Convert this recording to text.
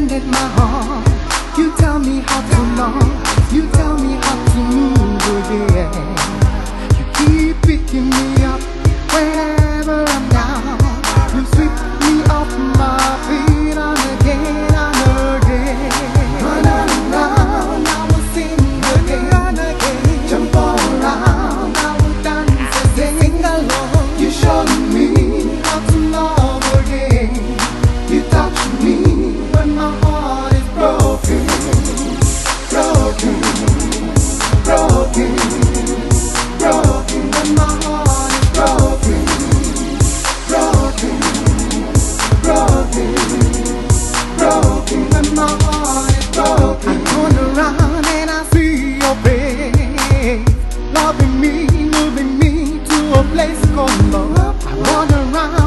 mended my heart. You tell me how to love, you tell me how to move, oh yeah. You keep picking me up whenever I'm down. You sweep me off my feet on again and again. Run around, I will sing again. Jump all around, I will dance again. Sing along, you showed me how to love again. You touch me when my heart is broken, broken, broken, broken. When my heart is broken, broken, broken, broken. When my heart is broken, I turn around and I see your face, loving me, moving me to a place called love. I run around